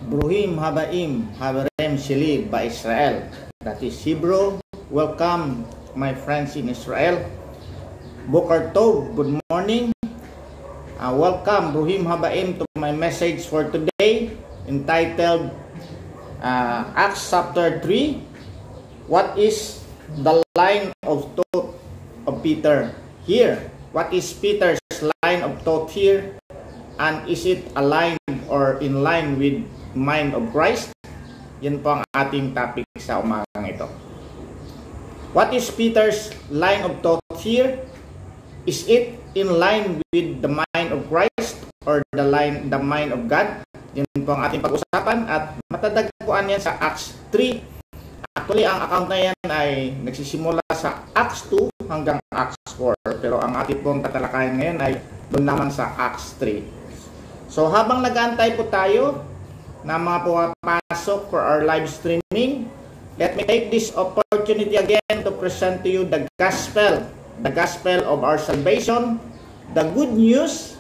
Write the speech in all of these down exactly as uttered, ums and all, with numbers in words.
Bruhim Habaim Haberem Shili by Israel. That is Hebrew. Welcome my friends in Israel. Boker Tov, good morning. Uh, welcome Bruhim Habaim to my message for today entitled uh, Acts chapter three. What is the line of thought of Peter here? What is Peter's line of thought here? And is it aligned or in line with mind of Christ? Yan po ang ating topic sa umagang ito. What is Peter's line of thought here? Is it in line with the mind of Christ or the line the mind of God? Yan po ang ating pag-usapan at matadagpuan yan sa Acts three. Actually, ang account na yan ay nagsisimula sa Acts two hanggang Acts four. Pero ang ating pong tatalakayan ngayon ay doon naman sa Acts three. So habang nag-aantay po tayo na mga pumapasok for our live streaming, let me take this opportunity again to present to you the gospel, the gospel of our salvation, the good news,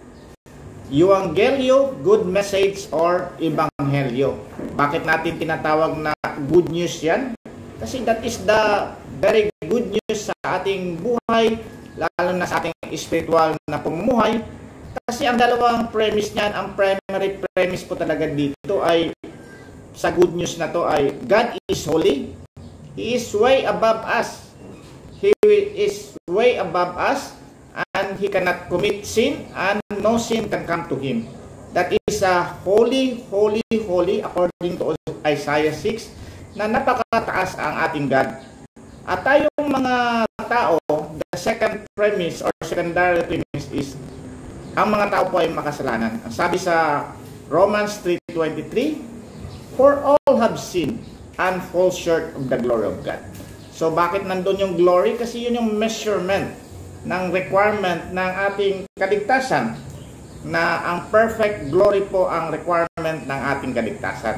Euangelio, good message, or Ebanghelyo. Bakit natin tinatawag na good news yan? Kasi that is the very good news sa ating buhay, lalo na sa ating spiritual na pamumuhay. Kasi ang dalawang premise niyan, ang primary premise po talaga dito ay sa good news na to ay God is holy. He is way above us. He is way above us and He cannot commit sin and no sin can come to Him. That is a holy, holy, holy according to Isaiah six na napakataas ang ating God. At tayong mga tao, the second premise or secondary premise is ang mga tao po ay makasalanan. Ang sabi sa Romans three twenty-three, for all have sinned and fall short of the glory of God. So bakit nandun yung glory? Kasi yun yung measurement ng requirement ng ating kaligtasan, na ang perfect glory po ang requirement ng ating kaligtasan.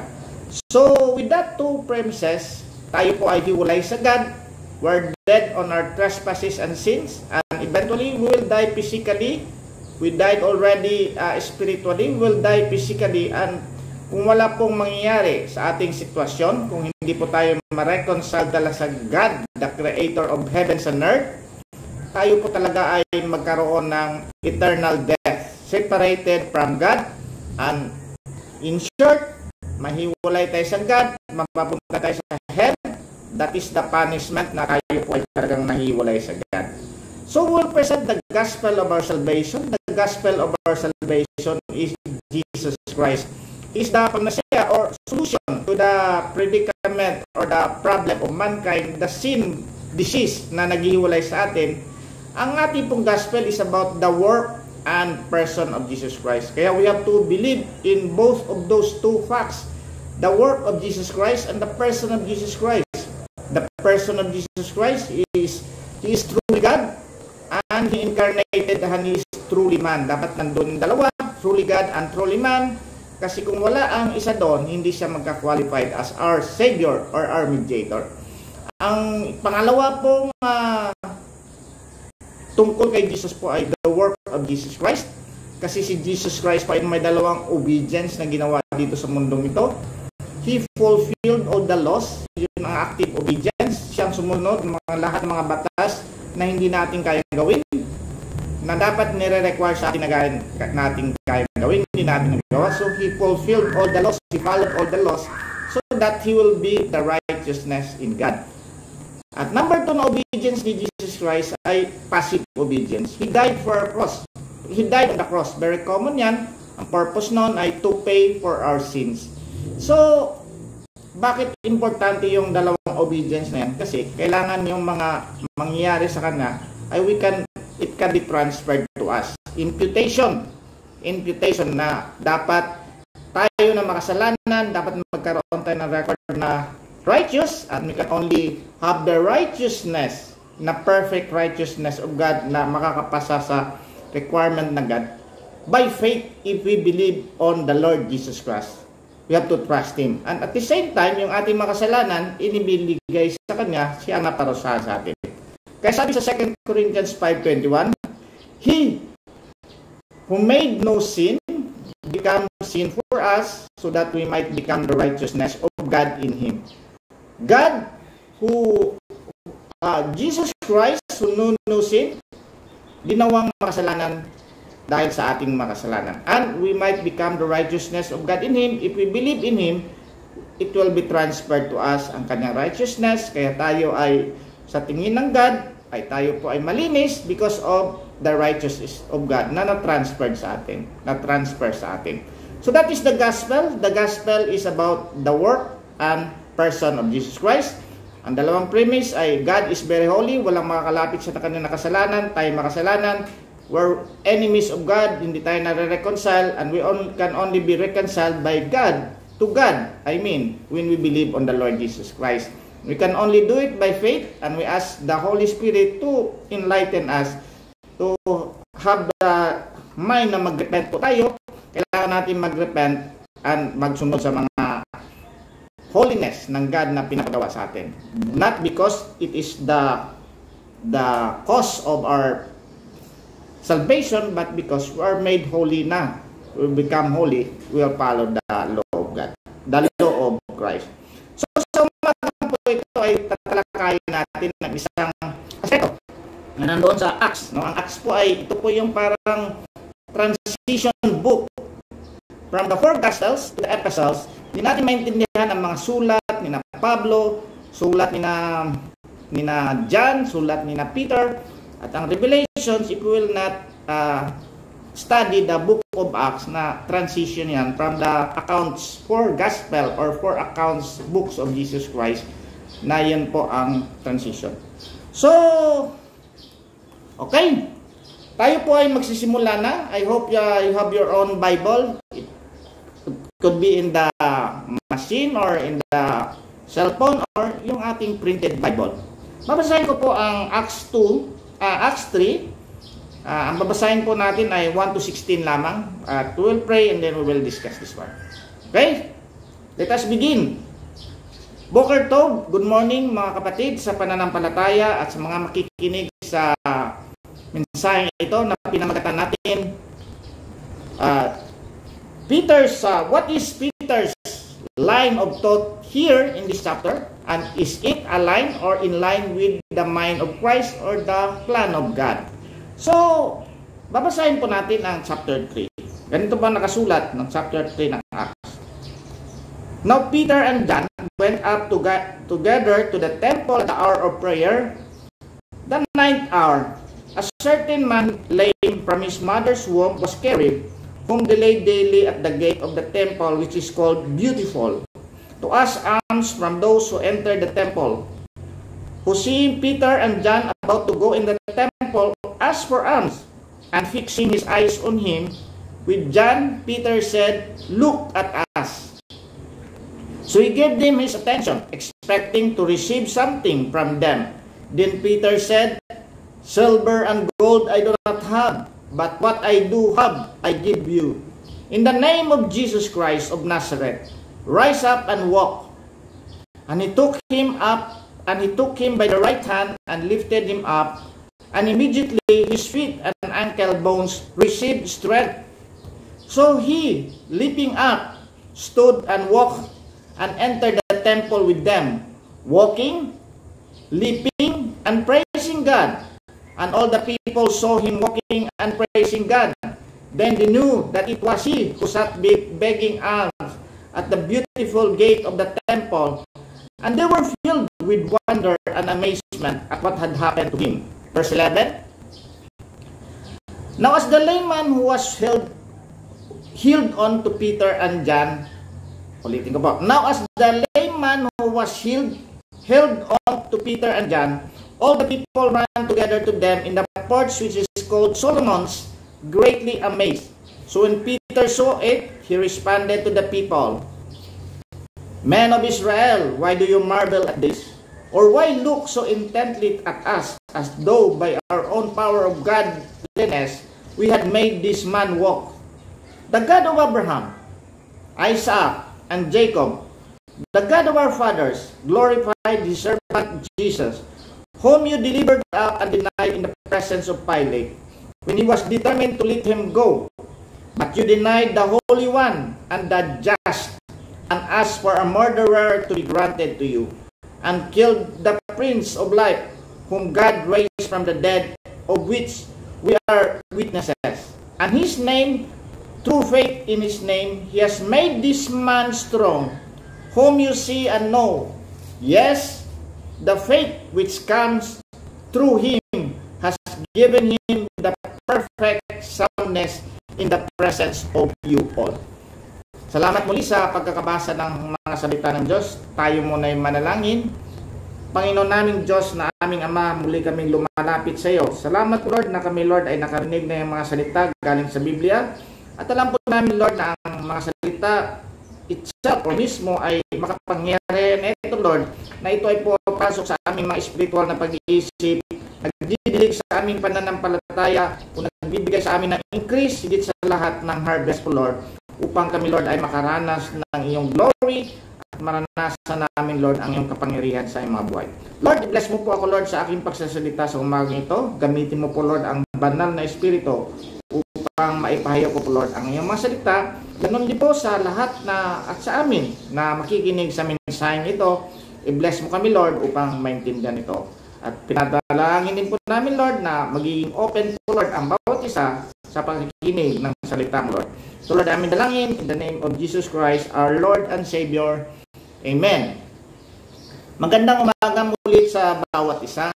So with that two premises, tayo po ay hiwalay sa God. We're dead on our trespasses and sins, and eventually we will die physically. We died already uh, spiritually, we will die physically, and kung wala pong mangyayari sa ating sitwasyon, kung hindi po tayo ma-reconcile talaga sa God, the creator of heavens and earth, tayo po talaga ay magkaroon ng eternal death, separated from God, and in short, mahiwalay tayo sa God, mapapunta tayo sa hell. That is the punishment na tayo po ay talagang nahiwalay sa God. So we'll present the gospel of our salvation. The gospel of our salvation is Jesus Christ. Is the panacea or solution to the predicament or the problem of mankind, the sin, disease na naghihiwalay sa atin. Ang ating pong gospel is about the work and person of Jesus Christ. Kaya we have to believe in both of those two facts. The work of Jesus Christ and the person of Jesus Christ. The person of Jesus Christ is, He is truly God. And He incarnated and He is truly man. Dapat nandun yung dalawa, truly God and truly man. Kasi kung wala ang isa doon, hindi siya magka-qualified as our Savior or our Mediator. Ang pangalawa pong uh, tungkol kay Jesus po ay the work of Jesus Christ. Kasi si Jesus Christ po ay may dalawang obedience na ginawa dito sa mundong ito. He fulfilled all the laws. Yun ang active obedience. Siyang sumunod ng mga lahat ng mga batas na hindi natin kaya gawin, na dapat nire-require sa atin na gawin, natin kaya gawin, hindi natin nagawa. So He fulfilled all the laws, He followed all the laws, so that He will be the righteousness in God. At number two na obedience ni Jesus Christ ay passive obedience. He died for our cross. He died on the cross. Very common yan. Ang purpose nun ay to pay for our sins. So, bakit importante yung dalawang obedience na yan? Kasi kailangan yung mga mangyayari sa kanya ay we can, it can be transferred to us. Imputation. Imputation na dapat tayo na makasalanan, dapat magkaroon tayo ng record na righteous, and we can only have the righteousness, na perfect righteousness of God na makakapasa sa requirement ng God by faith if we believe on the Lord Jesus Christ. We have to trust Him. And at the same time, yung ating makasalanan, inibiligay sa Kanya, siya na parusahan sa atin. Kaya sabi sa Second Corinthians five twenty-one, He who made no sin become sin for us so that we might become the righteousness of God in Him. God who, uh, Jesus Christ who knew no sin, ginawang makasalanan dahil sa ating makasalanan. And we might become the righteousness of God in Him. If we believe in Him, it will be transferred to us ang kanyang righteousness. Kaya tayo ay, sa tingin ng God, ay tayo po ay malinis because of the righteousness of God na na-transferred sa atin. Na-transfer sa atin. So that is the gospel. The gospel is about the work and person of Jesus Christ. Ang dalawang premise ay God is very holy. Walang makakalapit sa kanyang kasalanan. Tayo makasalanan. We're enemies of God. Hindi tayo nare-reconcile. And we on, can only be reconciled by God to God. I mean, when we believe on the Lord Jesus Christ. We can only do it by faith. And we ask the Holy Spirit to enlighten us to have the mind na mag-repent po tayo. Kailangan natin mag-repent and magsunod sa mga holiness ng God na pinagawa sa atin. Not because it is the the cause of our salvation, but because we are made holy na. We become holy, we will follow the law of God. The law of Christ. So, sa umaga po ito ay tatalakayin natin ng isang aspekto na nandoon sa Acts. No? Ang Acts po ay, ito po yung parang transition book from the four Gospels to the Epistles. Hindi natin maintindihan ang mga sulat ni na Pablo, sulat ni na, ni na John, sulat ni na Peter, at ang Revelations, if we will not uh, study the book of Acts na transition yan from the accounts, four Gospel or four accounts books of Jesus Christ, na yan po ang transition. So, okay. Tayo po ay magsisimula na. I hope uh, you have your own Bible. It could be in the machine or in the cellphone or yung ating printed Bible. Babasahin ko po ang Acts two, uh, Acts three. Uh, ang babasahin po natin ay one to sixteen lamang. Uh, we will pray and then we will discuss this one. Okay? Let us begin. Boker Tov, good morning mga kapatid sa pananampalataya at sa mga makikinig sa mensaheng ito na pinamagatan natin. Uh, Peter's, uh, what is Peter's line of thought here in this chapter? And is it aligned or in line with the mind of Christ or the plan of God? So, babasahin po natin ang chapter three. Ganito ba nakasulat ng chapter three ng Acts? Now Peter and John went up to get, together to the temple at the hour of prayer, the ninth hour. A certain man lame from his mother's womb was carried, whom they laid daily at the gate of the temple, which is called Beautiful, to ask alms from those who entered the temple. Who seeing Peter and John about to go in the temple, asked for alms, and fixing his eyes on him, with John, Peter said, "Look at us." So he gave them his attention, expecting to receive something from them. Then Peter said, "Silver and gold I do not have, but what I do have, I give you. In the name of Jesus Christ of Nazareth, rise up and walk." And he took him up, and he took him by the right hand, and lifted him up, and immediately his feet and ankle bones received strength. So he, leaping up, stood and walked, and entered the temple with them, walking, leaping, and praising God. And all the people saw him walking and praising God. Then they knew that it was he who sat begging alms at the beautiful gate of the temple. And they were filled with wonder and amazement at what had happened to him. Verse eleven. Now as the layman who was healed, healed on to Peter and John, ulitin ko po. Now as the layman who was healed, held on to Peter and John, all the people ran together to them in the porch which is called Solomon's, greatly amazed. So when Peter saw it, he responded to the people, "Men of Israel, why do you marvel at this? Or why look so intently at us, as though by our own power of godliness we had made this man walk? The God of Abraham, Isaac, and Jacob, the God of our fathers, glorified his servant Jesus, whom you delivered up and denied in the presence of Pilate, when he was determined to let him go. But you denied the Holy One and the just, and asked for a murderer to be granted to you, and killed the Prince of Life, whom God raised from the dead, of which we are witnesses. And his name, through faith in his name, he has made this man strong, whom you see and know. Yes, the faith which comes through him has given him the perfect soundness in the presence of you all. Salamat muli sa pagkakabasa ng mga salita ng Diyos. Tayo muna ay manalangin. Panginoon naming Diyos na aming Ama, muli kaming lumalapit sa iyo. Salamat Lord na kami Lord ay nakarinig na yung mga salita galing sa Biblia. At alam po namin Lord na ang mga salita itself o mismo ay makapangyarihan. Ito Lord, na ito ay pumapasok sa aming mga spiritual na pag-iisip, nagdidilig sa aming pananampalataya, o nagbibigay sa amin ng increase higit sa lahat ng harvest po Lord, upang kami Lord ay makaranas ng iyong glory at maranasan namin Lord ang iyong kapangyarihan sa iyong mga buhay. Lord, bless mo po ako Lord sa aking pagsasalita sa umagang ito. Gamitin mo po Lord ang banal na espiritu upang maipahayo ko po Lord ang iyong mga salita. Ganun din po sa lahat na at sa amin na makikinig sa mensaheng ito. I-bless mo kami Lord upang maintindihan ito. At pinadalangin din po namin Lord na magiging open po Lord ang bawat isa sa pakikinig ng salitang Lord. So Lord, amin dalangin in the name of Jesus Christ, our Lord and Savior. Amen. Magandang umaga muli sa bawat isa.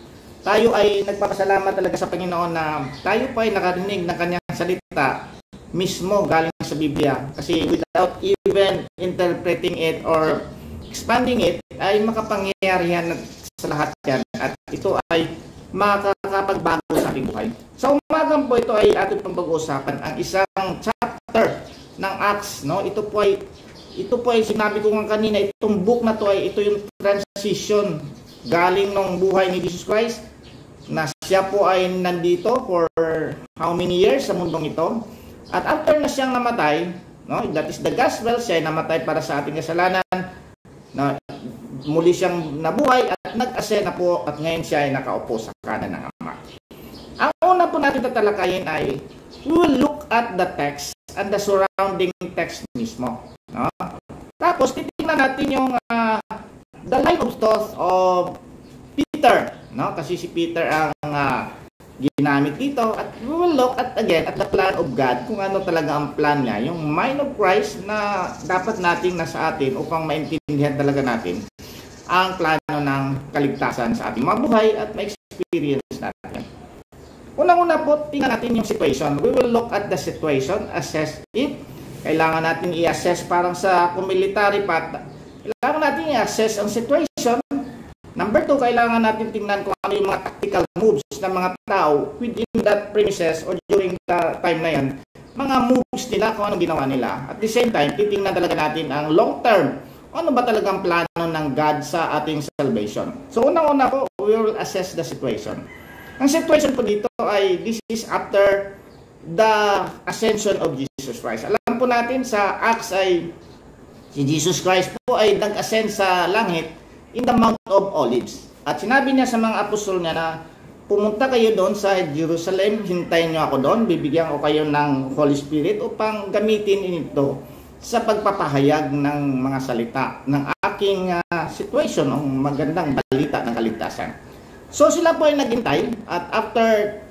Tayo ay nagpapasalamat talaga sa Panginoon na tayo pa ay nakarinig ng kanyang salita mismo galing sa Biblia. Kasi without even interpreting it or expanding it, ay makapangyarihan sa lahat yan. At ito ay makakapagbago sa ating buhay. Sa umagang po ito ay ating pang pag-uusapan ang isang chapter ng Acts, no? Ito po ay ito po ay sinabi ko nga kanina, itong book na to ay ito yung transition galing ng buhay ni Jesus Christ na siya po ay nandito for how many years sa mundong ito. At after na siyang namatay, no? That is the gospel, siya ay namatay para sa ating kasalanan. No? Muli siyang nabuhay at nag-ascend na po at ngayon siya ay nakaupo sa kanan ng Ama. Ang una po natin tatalakayin ay we will look at the text and the surrounding text mismo. No? Tapos titingnan natin yung uh, the life of thought of Peter. No? Kasi si Peter ang uh, ginamit dito at we will look at again at the plan of God, kung ano talaga ang plan niya, yung mind of Christ na dapat nating nasa atin upang maintindihan talaga natin ang plano ng kaligtasan sa ating mga buhay at ma-experience natin. Unang-una po, tingnan natin yung situation. We will look at the situation, assess it. Kailangan natin i-assess parang sa military path. Kailangan natin i-assess ang situation. Number two, kailangan natin tingnan kung ano yung mga tactical moves ng mga tao within that premises or during the time na yan. Mga moves nila, kung anong ginawa nila. At the same time, titingnan talaga natin ang long term. Ano ba talagang plano ng God sa ating salvation? So, unang-una po, we will assess the situation. Ang situation po dito ay this is after the ascension of Jesus Christ. Alam po natin sa Acts ay si Jesus Christ po ay nag-ascend sa langit in the Mount of Olives. At sinabi niya sa mga apostol niya na pumunta kayo doon sa Jerusalem, hintayin niyo ako doon, bibigyan ko kayo ng Holy Spirit upang gamitin ito sa pagpapahayag ng mga salita ng aking uh, situation, ng magandang balita ng kaligtasan. So sila po ay naghintay at after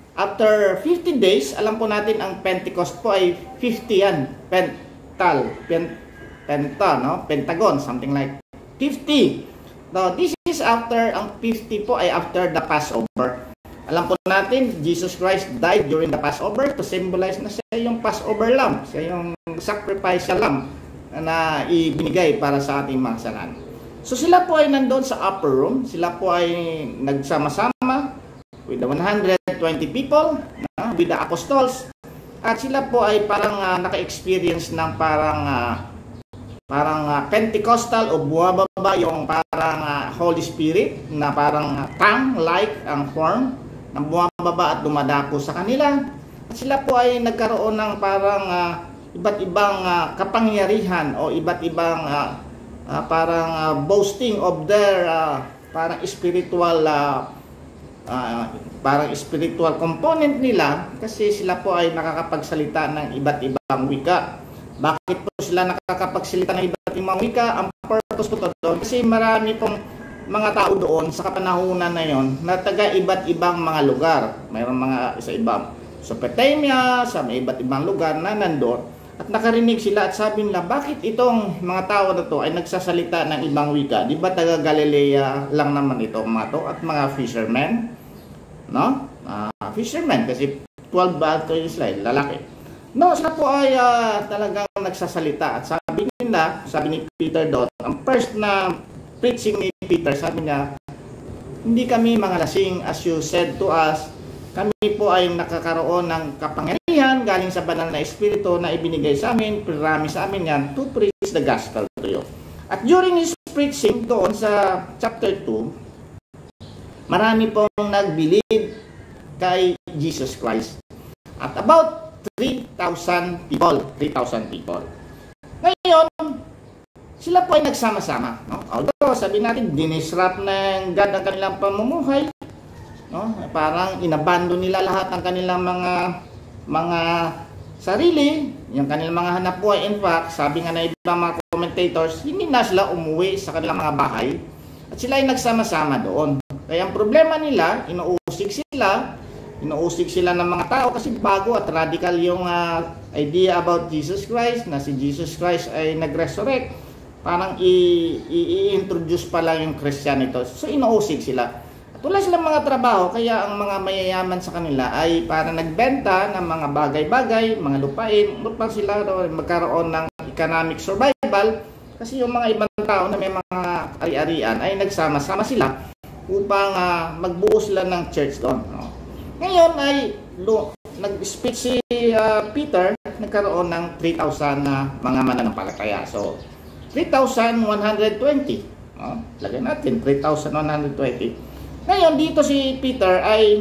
after fifty days, alam po natin ang Pentecost po ay fifty yan, pental, pen, penta, no? Pentagon, something like fifty. Now, this is after, ang fifty po ay after the Passover. Alam po natin, Jesus Christ died during the Passover to symbolize na siya yung Passover lamb, siya yung sacrificial lamb na ibinigay para sa ating mga kasalanan. So sila po ay nandoon sa upper room, sila po ay nagsama-sama with the one hundred twenty people, uh, with the apostles, at sila po ay parang uh, naka-experience ng parang uh, parang uh, Pentecostal o buwababa yung parang uh, Holy Spirit na parang uh, tongue-like ang form na bumababa at dumadako sa kanila. At sila po ay nagkaroon ng parang uh, iba't ibang uh, kapangyarihan o iba't ibang uh, uh, parang uh, boasting of their uh, parang spiritual uh, uh, parang spiritual component nila kasi sila po ay nakakapagsalita ng iba't ibang wika. Bakit po sila nakakapagsalita ng iba't ibang wika? Ang purpose po to doon kasi marami pong mga tao doon sa kapanahunan na yon na taga iba't ibang mga lugar. Mayroong mga sa ibang Mesopotamia, sa may iba't ibang lugar na nandoon. At nakarinig sila at sabi nila, bakit itong mga tao na to ay nagsasalita ng ibang wika? Di ba taga Galilea lang naman ito mga to at mga fishermen? No? Uh, fishermen kasi twelve ba ito yung slide, lalaki. No, sila po ay uh, talagang nagsasalita at sabi nila, sabi ni Peter doon, ang first na preaching ni Peter, sabi niya, hindi kami mga lasing as you said to us, kami po ay nakakaroon ng kapangyarihan galing sa banal na espiritu na ibinigay sa amin, promise sa amin yan, to preach the gospel to you. At during his preaching doon sa chapter two, marami pong nag-believe kay Jesus Christ. At about three thousand people, three thousand people. Ngayon, sila po ay nagsama-sama. No? Although, sabi natin, dinisrupt ng God ang kanilang pamumuhay. No? Parang inabandon nila lahat ng kanilang mga mga sarili, yung kanilang mga hanap buhay. In fact, sabi nga na ibang mga commentators, hindi na sila umuwi sa kanilang mga bahay at sila ay nagsama-sama doon. Kaya ang problema nila, inuusig sila, inuusig sila ng mga tao kasi bago at radical yung uh, idea about Jesus Christ, na si Jesus Christ ay nag-resurrect. Parang i-introduce pa lang yung Christian ito. So inuusig sila. At wala silang mga trabaho, kaya ang mga mayayaman sa kanila ay para nagbenta ng mga bagay-bagay, mga lupain, upang sila magkaroon ng economic survival. Kasi yung mga ibang tao na may mga ari-arian ay nagsama-sama sila upang uh, magbuo sila ng church doon. No? Ngayon ay nag-speech si uh, Peter, nagkaroon ng three thousand na uh, mga mananampalataya. So, three thousand one hundred twenty. No? Lagyan natin, three thousand one hundred twenty. Ngayon, dito si Peter ay,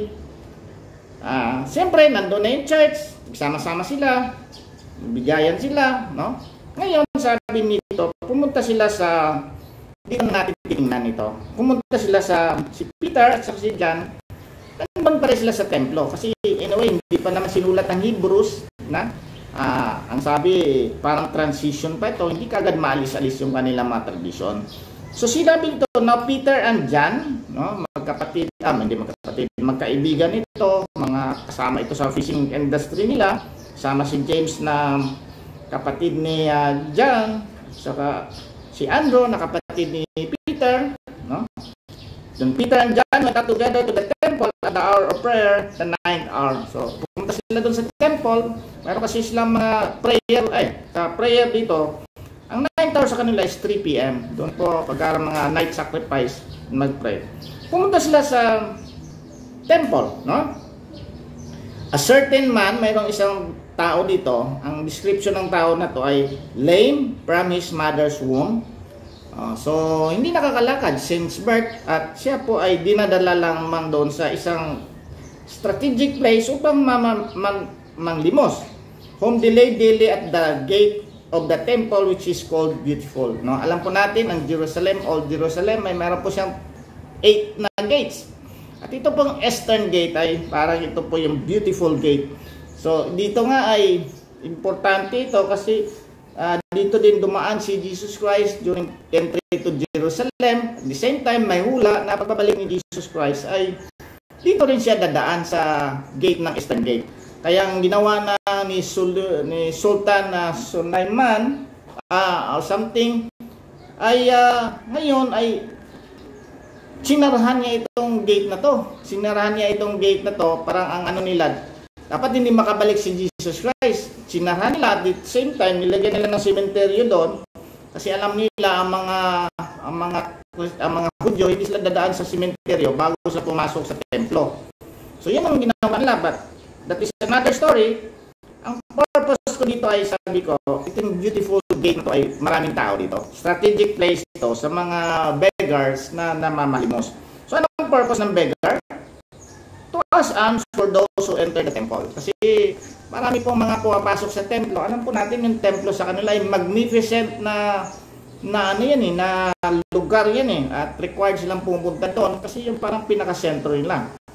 uh, siyempre, nandun na yung church, nagsama-sama sila, bigayan sila, no? Ngayon, sabi nito, pumunta sila sa, dito natin tingnan ito, pumunta sila sa, si Peter at si John, nandun pa rin sila sa templo, kasi in a way, hindi pa naman sinulat ng Hebrews, na, uh, ang sabi, parang transition pa ito, hindi kagad maalis-alis yung kanilang mga tradisyon. So sinabi ito, now Peter and John, no, magkapatid, ah, hindi magkapatid, magkaibigan ito, mga kasama ito sa fishing industry nila, sama si James na kapatid ni uh, John, saka si Andrew na kapatid ni Peter, no? Then Peter and John went out together to the temple at the hour of prayer, the ninth hour. So pumunta sila doon sa temple, mayroon kasi silang mga prayer, ay, sa prayer dito. Ang ninth hour sa kanila is three p m Doon po, pagka mga night sacrifice, mag-pray. Pumunta sila sa temple, no? A certain man, mayroong isang tao dito, ang description ng tao na to ay lame from his mother's womb. Uh, so, hindi nakakalakad since birth at siya po ay dinadala lang man doon sa isang strategic place upang manglimos. Whom delayed daily at the gate of the temple which is called Beautiful. No? Alam po natin, ang Jerusalem, Old Jerusalem, may meron po siyang eight na gates. At ito pong Eastern Gate ay parang ito po yung Beautiful Gate. So, dito nga ay importante ito kasi uh, dito din dumaan si Jesus Christ during entry to Jerusalem. At the same time, may hula na pagbabalik ni Jesus Christ ay dito rin siya dadaan sa gate ng Eastern Gate. Kaya ang ginawa na ni, Sul ni Sultan uh, Sulaiman uh, or something ay uh, ngayon ay sinarahan niya itong gate na to. Sinarahan niya itong gate na to, parang ang ano nila, dapat hindi makabalik si Jesus Christ. Sinarahan nila at at the same time nilagyan nila ng sementeryo doon kasi alam nila ang mga ang mga ang mga Hudyo hindi sila dadaan sa sementeryo bago sila pumasok sa templo. So yun ang ginawa nila, but that is another story. Ang purpose ko dito ay sabi ko, itong Beautiful Gate na to ay maraming tao dito. Strategic place ito sa mga beggars na namamalimos. So ano ang purpose ng beggar? To ask alms for those who enter the temple. Kasi marami pong mga pumapasok sa templo. Alam po natin yung templo sa kanila ay magnificent na na ano yan eh, na lugar yan eh. At required silang pumunta doon kasi yung parang pinaka-sentro nila.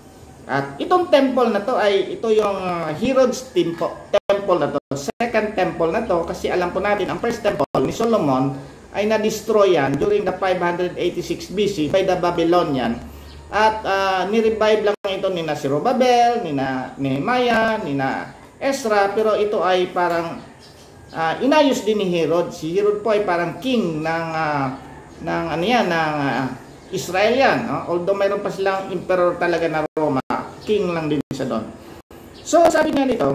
At itong temple na to ay ito yung uh, Herod's temple, temple na to. Second temple na to kasi alam po natin ang first temple ni Solomon ay na-destroy yan during the five eighty-six B C by the Babylonian. At uh, ni-revive lang ito ni na Zerubbabel, ni na Nehemiah, ni na Ezra, pero ito ay parang uh, inayos din ni Herod. Si Herod po ay parang king ng uh, ng ano yan, ng uh, Israel yan. No? Although mayroon pa silang emperor talaga na Roma, king lang din siya doon. So sabi nga nito,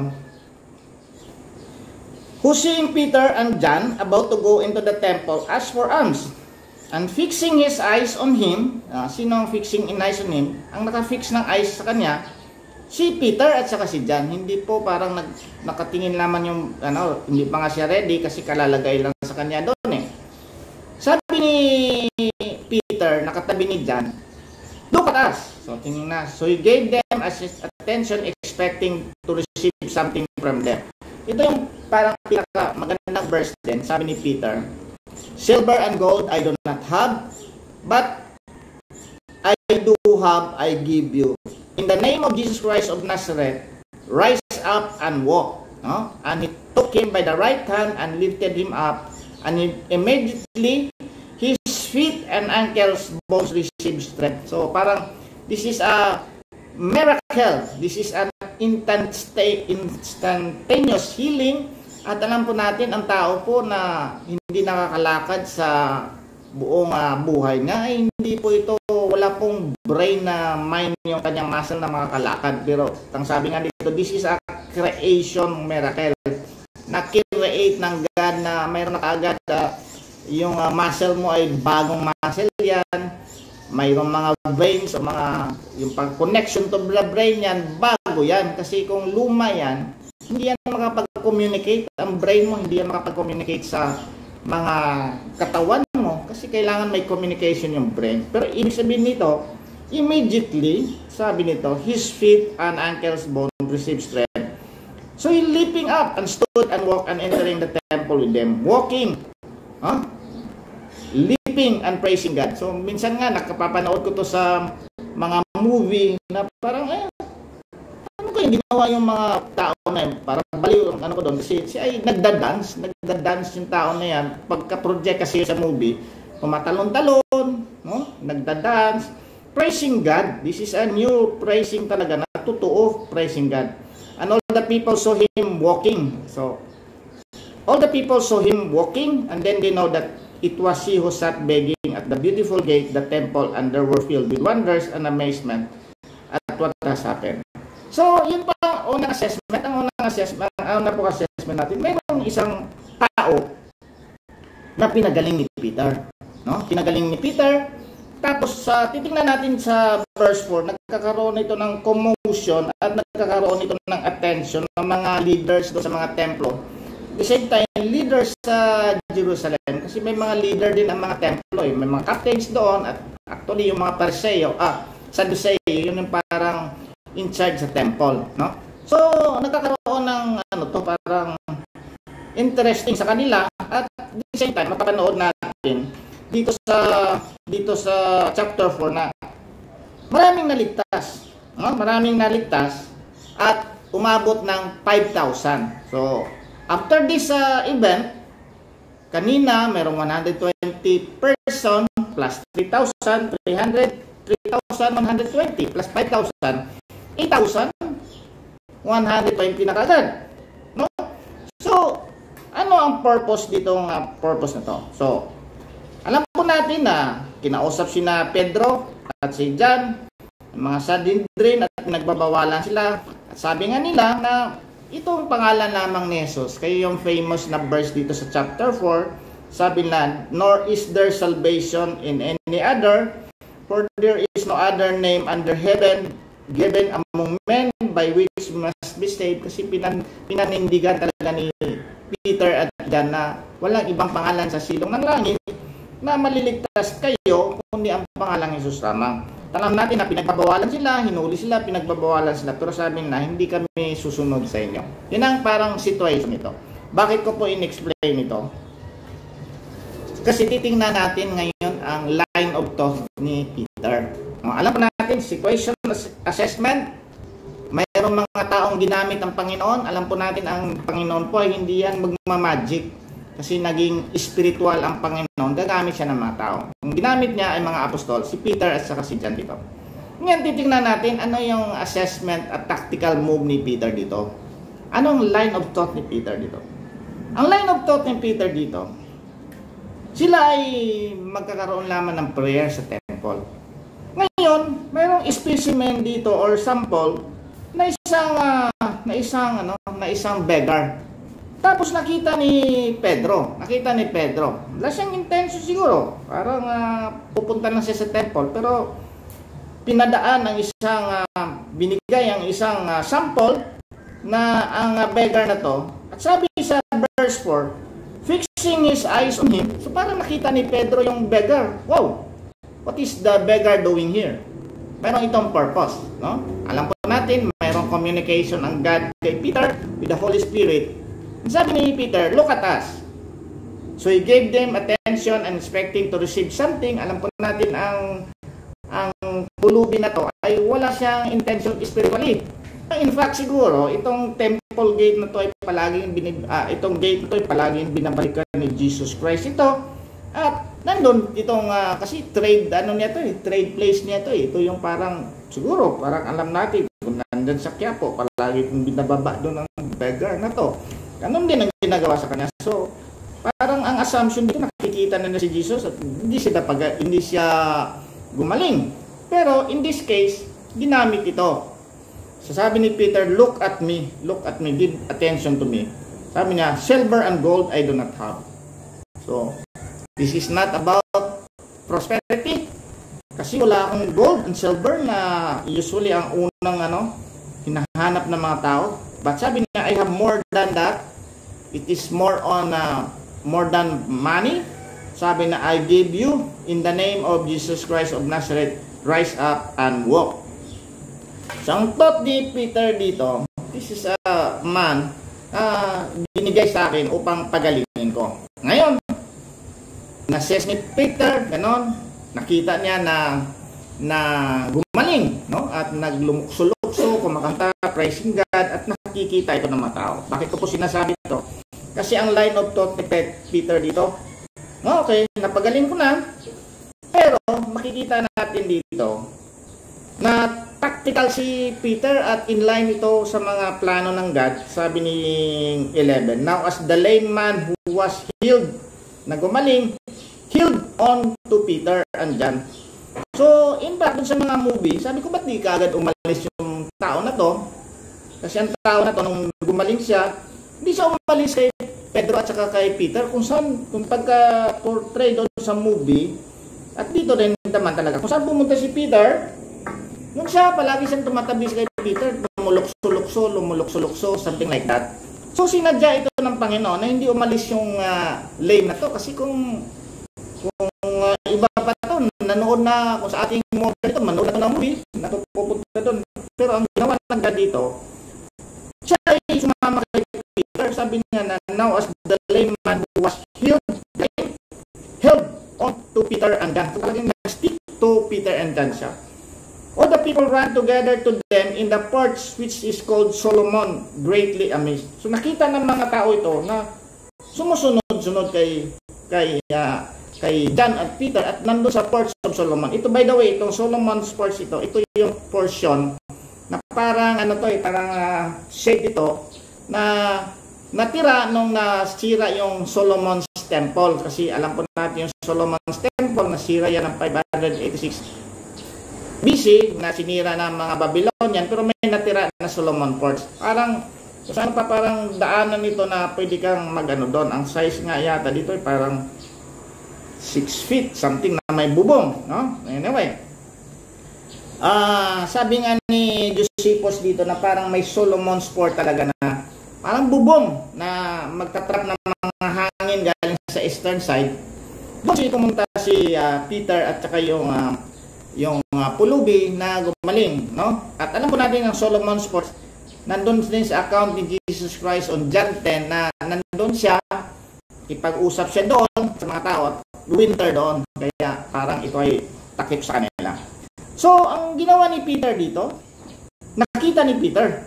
who seeing Peter and John about to go into the temple asked for alms, and fixing his eyes on him, uh, sino ang fixing in eyes on him? Ang nakafix ng eyes sa kanya, si Peter at saka si John. Hindi po parang nag, nakatingin naman yung, ano, hindi pa nga siya ready kasi kalalagay lang sa kanya doon eh. Sabi ni Peter, nakatabi ni John, look at us. So, tingin na. So, he gave them attention expecting to receive something from them. Ito yung parang pinaka magandang verse din. Sabi ni Peter, silver and gold I do not have, but I do have, I give you. In the name of Jesus Christ of Nazareth, rise up and walk. No? And he took him by the right hand and lifted him up, and he immediately his feet and ankles bones received strength. So parang this is a miracle. This is an instant instantaneous healing. At alam po natin ang tao po na hindi nakakalakad sa buong uh, buhay niya ay hindi po ito, wala pong brain na mind yung kanyang muscle na makakalakad. Pero ang sabi nga dito, this is a creation miracle. Na-create ng God na mayroon na kaagad uh, yung uh, muscle mo ay bagong muscle yan. Mayroong mga veins o mga yung pag-connection to the brain yan, bago yan. Kasi kung luma yan, hindi yan makapag-communicate. Ang brain mo hindi yan makapag-communicate sa mga katawan mo kasi kailangan may communication yung brain. Pero ibig sabihin nito, immediately, sabi nito, his feet and ankles bone received strength. So he leaping up and stood and walked and entering the temple with them, walking, huh? Leaping and praising God. So minsan nga nakapapanood ko to sa mga movie na parang eh, ano kaya ginawa yung mga tao na yun, parang baliw ang ano ko doon kasi siya ay nagda-dance, nagda-dance yung tao na yan. Pagka-project kasi sa movie, tumatalon-talon, no? Nagda-dance, praising God. This is a new praising talaga na totoo praising God. And all the people saw him walking. So, all the people saw him walking, and then they know that it was he who sat begging at the beautiful gate, the temple, and they were filled with wonders and amazement at what has happened. So, yun pa ang unang assessment. Ang unang assessment, ang unang po assessment natin, mayroong isang tao na pinagaling ni Peter. No? Pinagaling ni Peter. Tapos, uh, titingnan natin sa verse four, nagkakaroon ito ng commotion at nagkakaroon ito ng attention ng mga leaders doon sa mga templo. At the same time, leaders sa Jerusalem, kasi may mga leader din ang mga templo. Eh. May mga captains doon at actually yung mga Pariseo, ah, Sadduceo, yun yung parang in charge sa temple. No? So, nagkakaroon ng ano to, parang interesting sa kanila at at the same time, mapapanood natin dito sa dito sa chapter four na maraming naligtas, no? Maraming naligtas at umabot ng five thousand. So, after this uh, event, kanina mayroong one hundred twenty person plus three thousand three hundred, three thousand one hundred twenty plus five thousand, eight thousand one hundred twenty na kagad. No? So, ano ang purpose ditong uh, purpose na to? So, alam po natin na kinausap si na Pedro at si John, mga Sanhedrin, at nagbabawalan sila. At sabi nga nila na itong pangalan lamang ni Jesus, kayo yung famous na verse dito sa chapter four, sabi na, nor is there salvation in any other, for there is no other name under heaven given among men by which we must be saved. Kasi pinan, pinanindigan talaga ni Peter at John na walang ibang pangalan sa silong ng langit na maliligtas kayo kundi ang pangalang Jesus lamang. Alam natin na pinagbabawalan sila, hinuli sila, pinagbabawalan sila, pero sabi na hindi kami susunod sa inyo. Yan ang parang situation ito. Bakit ko po in-explain ito? Kasi titingnan natin ngayon ang line of thought ni Peter. Alam po natin situation assessment. Mayroong mga taong ginamit ang Panginoon. Alam po natin ang Panginoon po ay hindi yan magmamagic. Kasi naging spiritual ang Panginoon. Gagamit siya ng mga tao. Ang ginamit niya ay mga apostol, si Peter at saka si John dito. Ngayon, titingnan natin ano yung assessment at tactical move ni Peter dito. Anong line of thought ni Peter dito? Ang line of thought ni Peter dito, sila ay magkakaroon lamang ng prayer sa temple. Ngayon, mayroong specimen dito or sample na isang uh, na isang ano, na isang beggar. Tapos nakita ni Pedro, nakita ni Pedro. Wala siyang intention siguro. Parang uh, pupunta lang siya sa temple, pero pinadaan ng isang uh, binigay ang isang uh, sample na ang uh, beggar na to. At sabi sa verse four, fixing his eyes on him. So parang nakita ni Pedro yung beggar. Wow! What is the beggar doing here? Mayroong itong purpose, no? Alam po natin, mayroong communication ang God kay Peter with the Holy Spirit. Sabi ni Peter, look at us. So he gave them attention and expecting to receive something. Alam po natin ang ang pulubi na to ay wala siyang intention spiritually. In fact, siguro, itong temple gate na to ay palaging binib ah, itong gate na to ay palaging binabalikan ni Jesus Christ ito. At nandun itong uh, kasi trade ano niya to eh, trade place niya to eh. Ito yung parang siguro parang alam natin kung nandun sa Quiapo, palaging binababa doon ang beggar na to. Ganun din ang ginagawa sa kanya. So, parang ang assumption dito nakikita na na si Jesus at hindi siya pag hindi siya gumaling. Pero in this case, ginamit ito. So sabi ni Peter, look at me, look at me, give attention to me. Sabi niya, silver and gold I do not have. So, this is not about prosperity. Kasi wala akong gold and silver na usually ang unang ano, hinahanap ng mga tao. But sabi niya, I have more than that. It is more on, uh, more than money. Sabi na, I give you in the name of Jesus Christ of Nazareth, rise up and walk. So, ang thought ni Peter dito, this is a man uh, binigay sa akin upang pagalingin ko. Ngayon, na-assess ni Peter, ganon, nakita niya na na gumaling, no? At naglumukso-lukso, kumakanta, praising God, at nakikita ito ng mga tao. Bakit ko po sinasabi ito? Kasi ang line of thought ni Peter dito, okay, napagaling ko na, pero makikita natin dito na tactical si Peter at inline ito sa mga plano ng God. Sabi ni eleven, now as the lame man who was healed, na gumaling, healed on to Peter and John. So, in fact, dun sa mga movie, sabi ko, ba't di ka agad umalis yung tao na to? Kasi ang tao na to, nung gumaling siya, hindi siya umalis kay Pedro at saka kay Peter. Kung saan, kung pagka-portray doon sa movie, at dito rin naman talaga, kung saan pumunta si Peter, nung siya, palagi siyang tumatabi kay Peter, lumulukso-lukso, lumulukso-lukso, something like that. So, sinadya ito ng Panginoon na hindi umalis yung uh, lame na to. Kasi kung kung uh, iba pa to, nanood na, kung sa ating movie dito, manood na ng movie, natupupunta doon. Pero ang ginawa ng God dito, siya ay sumama kay Peter. Sabi niya na, now as the lame man who was healed, held on to Peter and John. So, talagang na-stick to Peter and John siya. All the people ran together to them in the porch which is called Solomon, greatly amazed. So nakita ng mga tao ito na sumusunod-sunod kay kay uh, kay John at Peter at nandun sa porch of Solomon. Ito, by the way, itong Solomon's porch ito, ito yung portion na parang ano to eh, parang uh, shade ito na natira nung nasira yung Solomon's temple. Kasi alam po natin yung Solomon's temple, nasira yan ng five eighty-six B C na sinira ng mga Babylonian, pero may natira na Solomon porch. Parang saan pa parang daanan nito na pwede kang magano doon. Ang size nga yata dito ay parang six feet something na may bubong, no? Anyway, ah uh, sabi nga ni Josephus dito na parang may Solomon's porch talaga na parang bubong na magtatrap ng mga hangin galing sa eastern side. Doon si pumunta si uh, Peter at saka yung uh, yung uh, pulubi na gumaling, no? At alam po natin ang Solomon's porch, nandun din sa account ni Jesus Christ on John ten na nandun siya, ipag-usap siya doon sa mga tao at winter doon, kaya parang ito ay takip sa kanila. So, ang ginawa ni Peter dito, nakita ni Peter.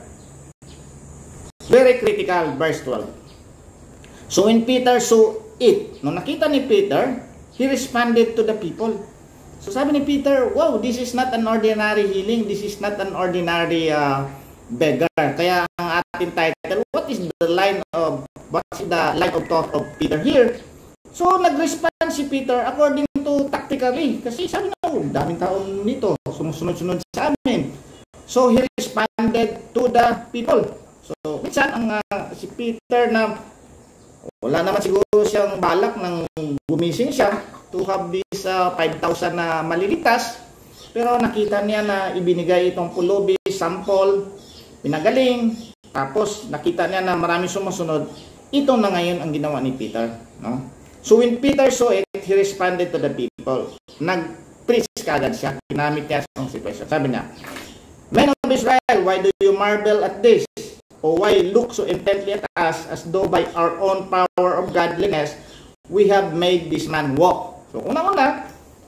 Very critical, verse twelve. So, when Peter saw it, nung nakita ni Peter, he responded to the people. So, sabi ni Peter, wow, this is not an ordinary healing. This is not an ordinary uh, beggar. Kaya ang ating title, what is the line of, what is the line of thought of Peter here? So, nag-respond si Peter according to tactically. Kasi sabi na, oh, daming taon nito, sumusunod-sunod sa amin. So, he responded to the people. So, minsan, ang uh, si Peter na wala naman siguro siyang balak ng gumising siya to have this uh, five thousand na malilitas. Pero nakita niya na ibinigay itong pulubi, sample, pinagaling. Tapos nakita niya na marami sumusunod. Ito na ngayon ang ginawa ni Peter. No? So when Peter saw it, he responded to the people. Nag-preach kagad siya. Ginamit niya sa situation. Sabi niya, Men of Israel, why do you marvel at this? O why look so intently at us as though by our own power of godliness we have made this man walk? So una-una,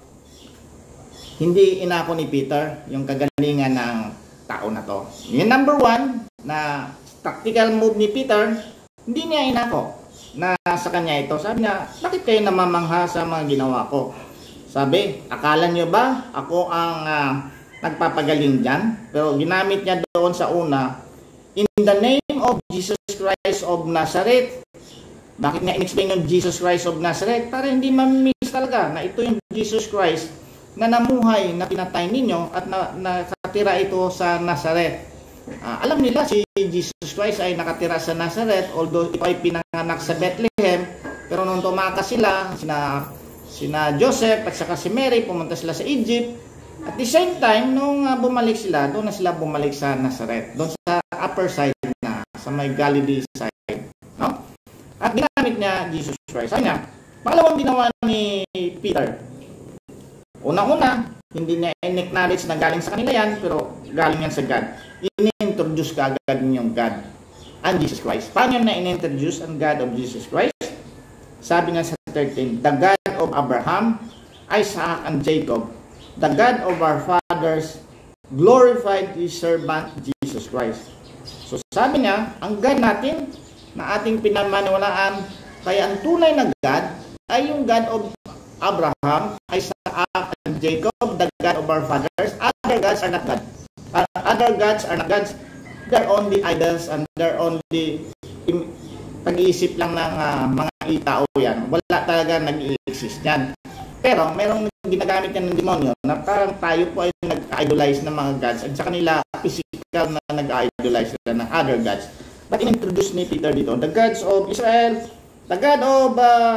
hindi inako ni Peter yung kagalingan ng tao na to. Yung number one, na tactical move ni Peter, hindi niya inako na sa kanya ito. Sabi niya, bakit kayo namamangha sa mga ginawa ko? Sabi, akala niyo ba ako ang uh, nagpapagaling dyan? Pero ginamit niya doon sa una, in the name of Jesus Christ of Nazareth. Bakit nga in-explain yung Jesus Christ of Nazareth? Para hindi mamimiss talaga na ito yung Jesus Christ na namuhay, na pinatay ninyo at na, nakatira ito sa Nazareth. Uh, alam nila si Jesus Christ ay nakatira sa Nazareth, although ito ay pinanganak sa Bethlehem. Pero nung tumakas sila, sina, sina Joseph at saka si Mary, pumunta sila sa Egypt. At the same time, nung uh, bumalik sila, doon na sila bumalik sa Nazareth. Doon sa upper side na, sa may Galilee side. No? At ginamit niya Jesus Christ. Sabi niya, pangalawang ginawa ni Peter. Una-una, hindi niya in-acknowledge na galing sa kanila yan, pero galing yan sa God. In-introduce ka agad yung God and Jesus Christ. Paano na in-introduce ang God of Jesus Christ? Sabi niya sa thirteen, the God of Abraham, Isaac, and Jacob, the God of our fathers, glorified His servant Jesus Christ. So sabi niya, ang God natin na ating pinamaniwalaan, kaya ang tunay na God ay yung God of Abraham, Isaac, and Jacob, the God of our fathers. Other gods are not God. Uh, other gods are not gods. They're only idols and they're only pag-iisip lang ng uh, mga itao yan. Wala talaga nag-i-exist yan. Pero merong ginagamit yan ng demonyo na parang tayo po ay nag-idolize ng mga gods at sa kanila physical na nag-idolize sila ng other gods. But in-introduce ni Peter dito, the gods of Israel, the God of uh,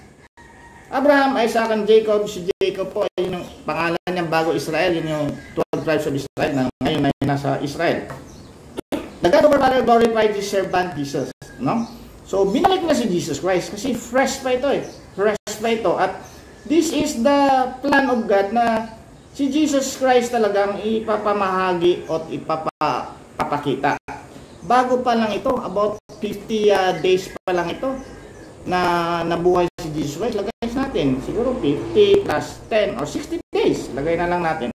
Abraham, Isaac, and Jacob. Si Jacob po ay yung pangalan niyang bago Israel, yun yung twelve tribes of Israel na ngayon ay nasa Israel. The God of our father glorified His servant Jesus. No? So binalik na si Jesus Christ kasi fresh pa ito eh. Fresh pa ito. At this is the plan of God na si Jesus Christ talagang ipapamahagi o ipapakita. Bago pa lang ito, about fifty uh, days pa lang ito, na nabuhay si Jesus Christ. Lagay natin, siguro fifty plus ten or sixty days. Lagay na lang natin.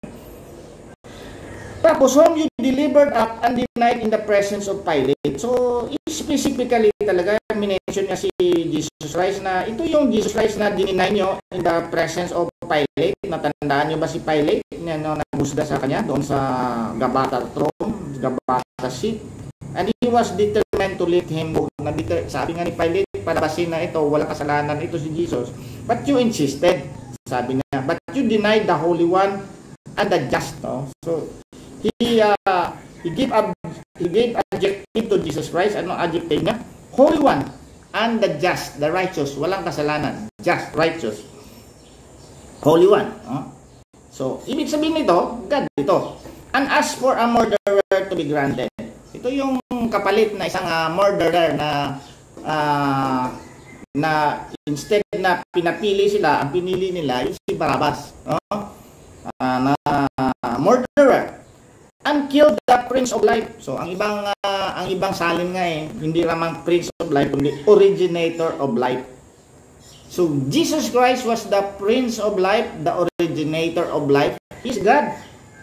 Tapos, whom you delivered up and denied in the presence of Pilate. So, specifically talaga, minention niya si Jesus Christ na ito yung Jesus Christ na dininay nyo in the presence of Pilate. Natandaan nyo ba si Pilate? Na nagusga sa kanya doon sa Gabata throne, Gabata seat. And he was determined to let him go. Sabi nga ni Pilate, palabasin na ito, walang kasalanan ito si Jesus. But you insisted, sabi niya, but you denied the Holy One and the just. No? So, he uh, he gave a he gave adjective to Jesus Christ. Ano adjective niya? Holy One and the just, the righteous, walang kasalanan, just, righteous, Holy One. No? So, ibig sabihin nito, God ito. And ask for a murderer to be granted. Ito yung kapalit na isang uh, murderer na uh, na instead na pinapili sila, ang pinili nila yung si Barabbas, no? Uh, na uh, murderer and killed the Prince of Life. So ang ibang uh, ang ibang salin nga eh, hindi lamang Prince of Life, kundi originator of life. So Jesus Christ was the Prince of Life, the originator of life. He's God.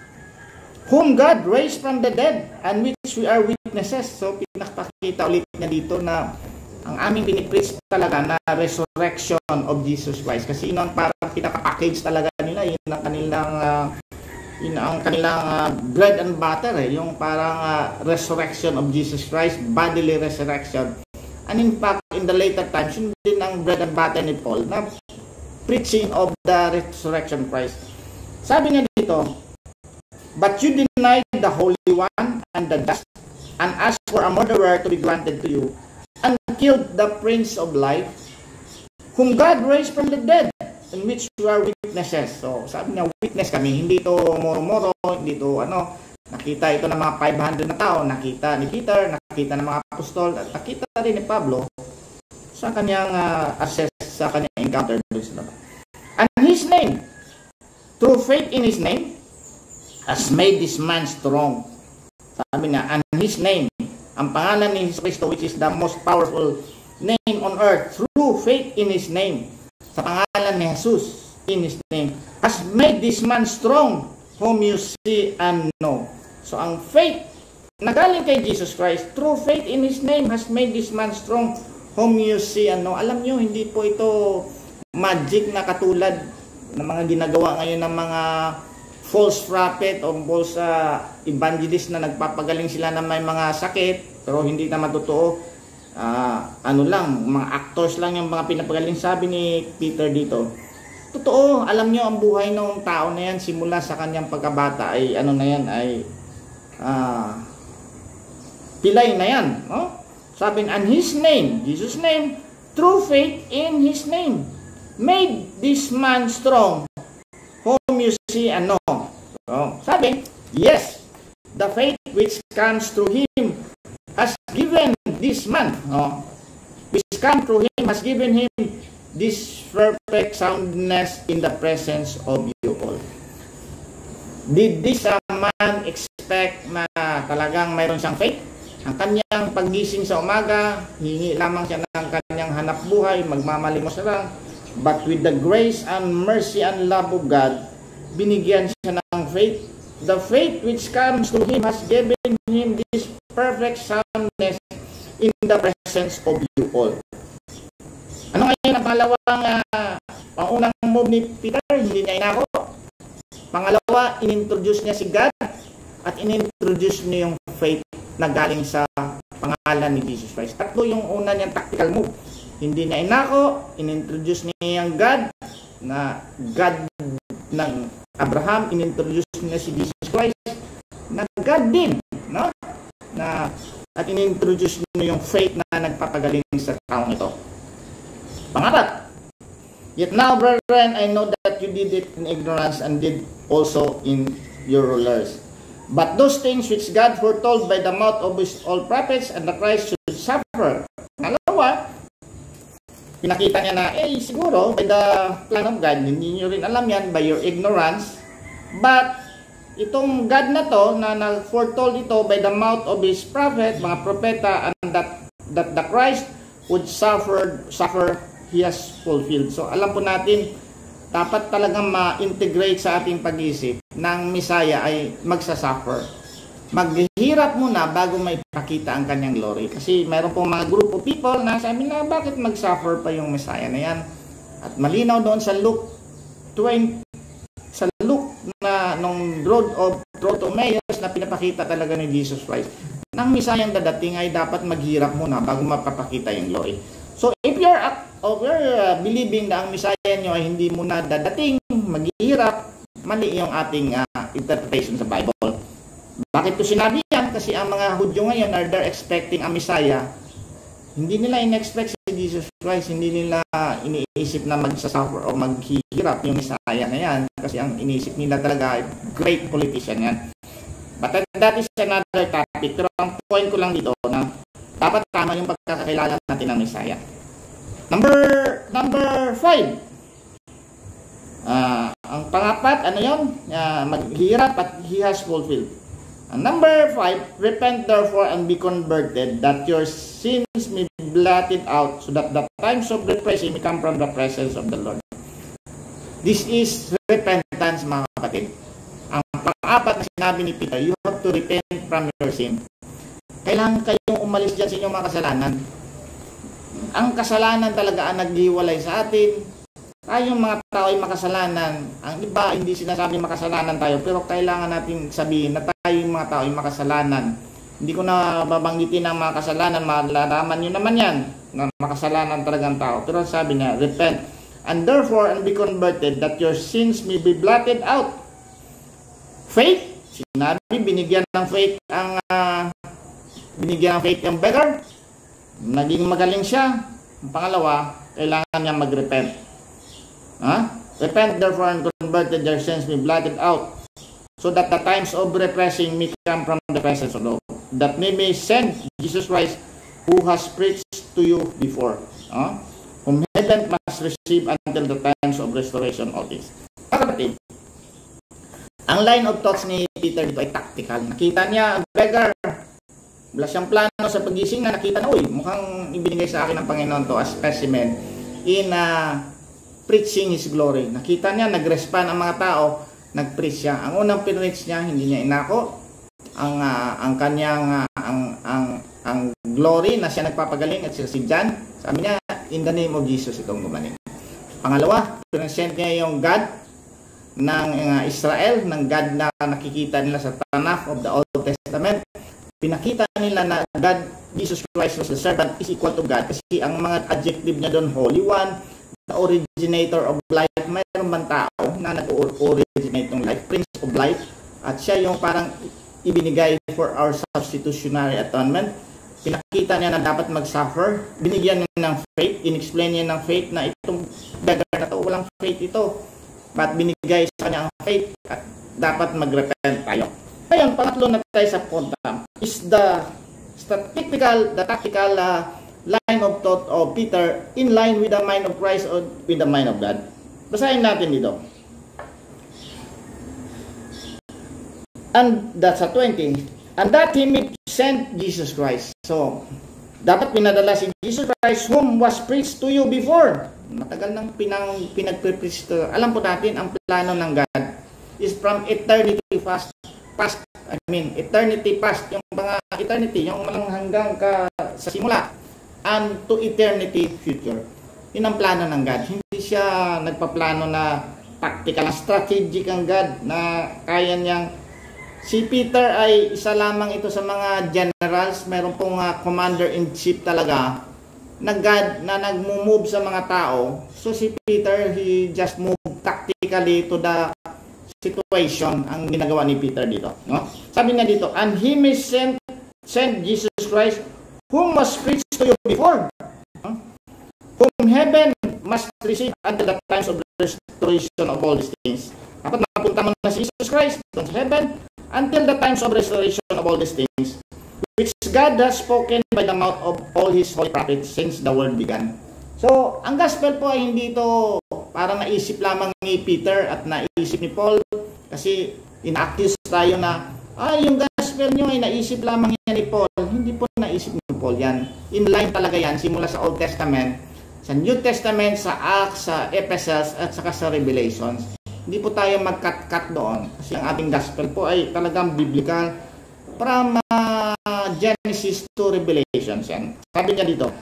whom God raised from the dead, and which we are witnesses. So, pinakpakita ulit niya dito na ang aming pinipreach talaga na resurrection of Jesus Christ. Kasi yun ang parang pinaka-package talaga nila. Yun ang kanilang, uh, yun ang kanilang uh, bread and butter. Eh. Yung parang uh, resurrection of Jesus Christ, bodily resurrection. And in fact, in the later times, yun din ang bread and butter ni Paul na preaching of the resurrection Christ. Sabi niya dito, but you denied the Holy One and the just, and asked for a murderer to be granted to you, and killed the Prince of Life, whom God raised from the dead, in which we are witnesses. So, sabi niya, witness kami. Hindi ito moro-moro, hindi ito ano, nakita ito ng mga five hundred na tao, nakita ni Peter, nakita ng mga apostol, at nakita rin ni Pablo sa kanyang uh, assess, sa kanyang encounter doon sa labas. And His name, through faith in His name, has made this man strong. Sabi niya, and His name, ang pangalan ni Jesus Cristo, which is the most powerful name on earth, through faith in His name, sa pangalan ni Jesus, in His name, has made this man strong, whom you see and know. So, ang faith na galing kay Jesus Christ, through faith in His name, has made this man strong, whom you see and know. Alam nyo, hindi po ito magic na katulad ng mga ginagawa ngayon ng mga false prophet o false uh, evangelist na nagpapagaling sila na may mga sakit pero hindi naman totoo. Uh, ano lang, mga actors lang yung mga pinapagaling. Sabi ni Peter dito, totoo, alam nyo ang buhay ng tao na yan simula sa kanyang pagkabata ay ano na yan ay uh, pilay na yan, no? Sabi, and His name, Jesus' name, through faith in His name, made this man strong, whom you see and know. So, sabi, yes, the faith which comes through Him has given this man, no, which comes through Him has given him this perfect soundness in the presence of you all. Did this uh, man expect na talagang mayroon siyang faith? Ang kanyang paggising sa umaga, hingi lamang siya ng kanyang hanap buhay, magmamalimos lang. But with the grace and mercy and love of God, binigyan siya ng faith. The faith which comes to him has given him this perfect soundness in the presence of you all. Ano ngayon ang pangalawang uh, pangunang move ni Peter? Hindi niya inako. Pangalawa, inintroduce niya si God at inintroduce niya yung faith na galing sa pangalan ni Jesus Christ. Tatlo yung una niyang tactical move. Hindi niya inako, inintroduce niya yung God, na God ng Abraham, inintroduce niya si Jesus Christ, na God din, no? Na, at inintroduce niya yung faith na nagpapagaling sa taong ito. Pangapat, yet now, brethren, I know that you did it in ignorance and did also in your rulers. But those things which God foretold by the mouth of his all prophets and the Christ should suffer. Alawa, pinakita niya na, eh, siguro, by the plan of God, hindi nyo rin alam yan by your ignorance. But, itong God na to, na nag-foretold ito by the mouth of his prophet, mga propeta, and that, that the Christ would suffer, suffer, he has fulfilled. So, alam po natin, dapat talagang ma-integrate sa ating pag-isip ng Messiah ay magsasuffer. Maghihirap muna bago may pakita ang kanyang glory. Kasi mayroon pong mga group of people na sabi na bakit mag-suffer pa yung Messiah na yan. At malinaw doon sa Luke twenty, sa Luke na nung road of road to Emmaus na pinapakita talaga ni Jesus Christ. Nang Messiah ang dadating ay dapat maghirap muna bago mapapakita yung glory. So if you're, if you're uh, believing na ang Messiah nyo ay hindi muna dadating, maghihirap, mali yung ating uh, interpretation sa Bible. Bakit ko sinabi yan? Kasi ang mga Hudyo ngayon are they're expecting a Messiah. Hindi nila in-expect si Jesus Christ, hindi nila iniisip na magsasuffer o maghihirap yung Messiah na yan. Kasi ang iniisip nila talaga ay great politician yan. But that is another topic. Pero ang point ko lang dito na dapat tama yung pagkakakilala natin ng Messiah. Number number five. Uh, ang pangapat, ano yun? Uh, maghirap at he has fulfilled. And number five, repent therefore and be converted, that your sins may be blotted out, so that the times of refreshing may come from the presence of the Lord. This is repentance, mga kapatid. Ang pang-apat na sinabi ni Peter, you have to repent from your sin. Kailangan kayong umalis dyan sa inyong mga kasalanan. Ang kasalanan talaga ang naghiwalay sa atin. Tayong mga tao ay makasalanan. Ang iba, hindi sinasabi makasalanan tayo, pero kailangan natin sabihin na tayong mga tao ay makasalanan. Hindi ko na babanggitin ang mga kasalanan, malalaman nyo naman yan, na makasalanan talagang tao. Pero sabi niya, repent, and therefore, and be converted, that your sins may be blotted out. Faith, sinabi, binigyan ng faith ang, uh, binigyan ng faith ang beggar. Naging magaling siya. Ang pangalawa, kailangan niya mag-repent. Huh? Repent therefore and converted, your sins be blotted out, so that the times of refreshing may come from the presence of the Lord, that may may send Jesus Christ, who has preached to you before, huh? Whom heaven must receive until the times of restoration of this. Kapatid, ang line of thoughts ni Peter dito ay tactical. Nakita niya, beggar, wala siyang plano sa pagising na nakita na, uy, mukhang ibinigay sa akin ng Panginoon to as specimen in uh, preaching His glory. Nakita niya, nag-respond ang mga tao, nag-preach siya. Ang unang pinreach niya, hindi niya inako ang uh, ang kanyang uh, ang ang ang glory na siya nagpapagaling at si John. Sabi niya, in the name of Jesus itong gumaling. Pangalawa, present niya yung God ng uh, Israel, ng God na nakikita nila sa Tanakh of the Old Testament. Pinakita nila na God, Jesus Christ was the servant, is equal to God, kasi ang mga adjective niya doon, Holy One, the originator of life. Mayroon bang tao na nag-originate ng life, Prince of Life, at siya yung parang ibinigay for our substitutionary atonement. Pinakita niya na dapat mag-suffer, binigyan niya ng faith, in-explain niya ng faith na itong beggar na to, walang faith ito, but binigay sa kanya ang faith at dapat mag-repent tayo. Ngayon, pangatlo na tayo sa punta is the statistical, the tactical uh, line of thought of Peter in line with the mind of Christ or with the mind of God. Basahin natin dito. And that's a twenty. And that He may send Jesus Christ. So, dapat pinadala si Jesus Christ whom was preached to you before. Matagal nang pinang, pinag-preach to. Alam po natin, ang plano ng God is from eternity past. Past, I mean, eternity past. Yung mga eternity, yung malang hanggang ka sa simula. And to eternity future. Yun ang plano ng God. Hindi siya nagpaplano na tactical, strategic ang God na kaya niyang. Si Peter ay isa lamang ito sa mga generals, mayroon pong uh, commander-in-chief talaga na God na nagmo-move sa mga tao. So si Peter, he just moved tactically to the situation ang ginagawa ni Peter dito. No? Sabi niya dito, and He may send, send Jesus Christ whom was preached to you before, huh? Whom heaven must receive until the times of restoration of all these things. Dapat mapunta mo na si Jesus Christ sa heaven until the times of restoration of all these things, which God has spoken by the mouth of all His holy prophets since the world began. So, ang gospel po ay hindi ito parang naisip lamang ni Peter at naisip ni Paul, kasi ina-accuse tayo na ay, yung gospel nyo ay naisip lamang yan ni Paul. Hindi po naisip ni Paul yan. Inline talaga yan, simula sa Old Testament, sa New Testament, sa Acts, sa Ephesus, at saka sa Revelations. Hindi po tayo mag-cut-cut doon. Kasi ang ating gospel po ay talagang biblical from uh, Genesis to Revelations. Yan. Sabi niya dito,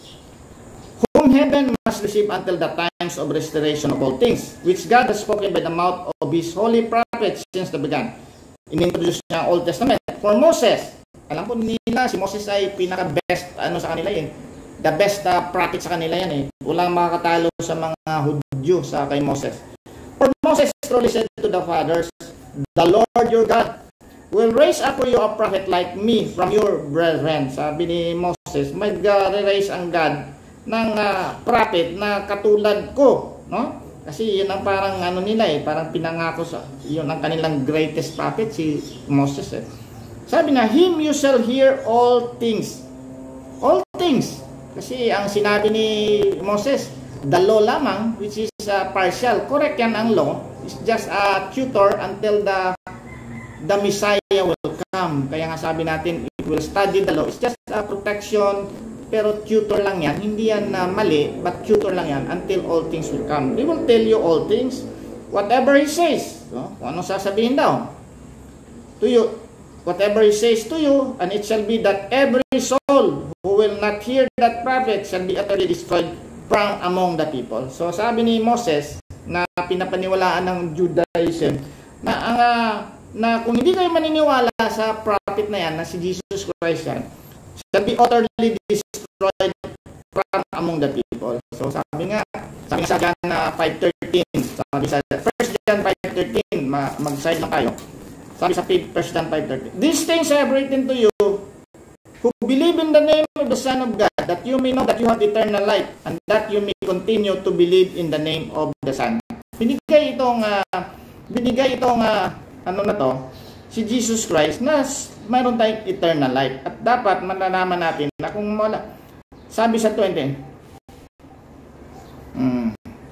whom heaven must receive until the times of restoration of all things, which God has spoken by the mouth of His holy prophets since the beginning. Inintroduce niya ang Old Testament. For Moses, alam po nila, si Moses ay pinaka-best ano sa kanila yun. The best uh, prophet sa kanila yan eh. Walang makakatalo sa mga Hudyo sa kay Moses. For Moses truly said to the fathers, the Lord your God will raise up for you a prophet like me from your brethren. Sabi ni Moses, mag-raise ang God ng uh, prophet na katulad ko, no? Kasi yun ang parang ano nila eh, parang pinangako sa, yun ang kanilang greatest prophet, si Moses eh. Sabi na, him you shall hear all things. All things. Kasi ang sinabi ni Moses, the law lamang, which is uh, partial. Correct yan ang law. It's just a tutor until the the Messiah will come. Kaya nga sabi natin, it will study the law. It's just a protection, pero tutor lang yan. Hindi yan uh, mali, but tutor lang yan until all things will come. He will tell you all things, whatever He says. So, kung anong sasabihin daw. to you, whatever he says to you, and it shall be that every soul who will not hear that prophet shall be utterly destroyed from among the people. So sabi ni Moses na pinapaniwalaan ng Judaism na ang uh, na kung hindi kayo maniniwala sa prophet na yan, na si Jesus Christ yan, shall be utterly destroyed from among the people. So sabi nga, sabi sa John uh, five thirteen, sabi sa First John five thirteen, mag-side lang tayo. Sabi sa First John five thirteen, these things I have written to you who believe in the name of the Son of God, that you may know that you have eternal life, and that you may continue to believe in the name of the Son. Binigay itong uh, binigay itong uh, ano na to, si Jesus Christ, na mayroon tayong eternal life. At dapat malalaman natin na kung wala, sabi sa twenty, hmm,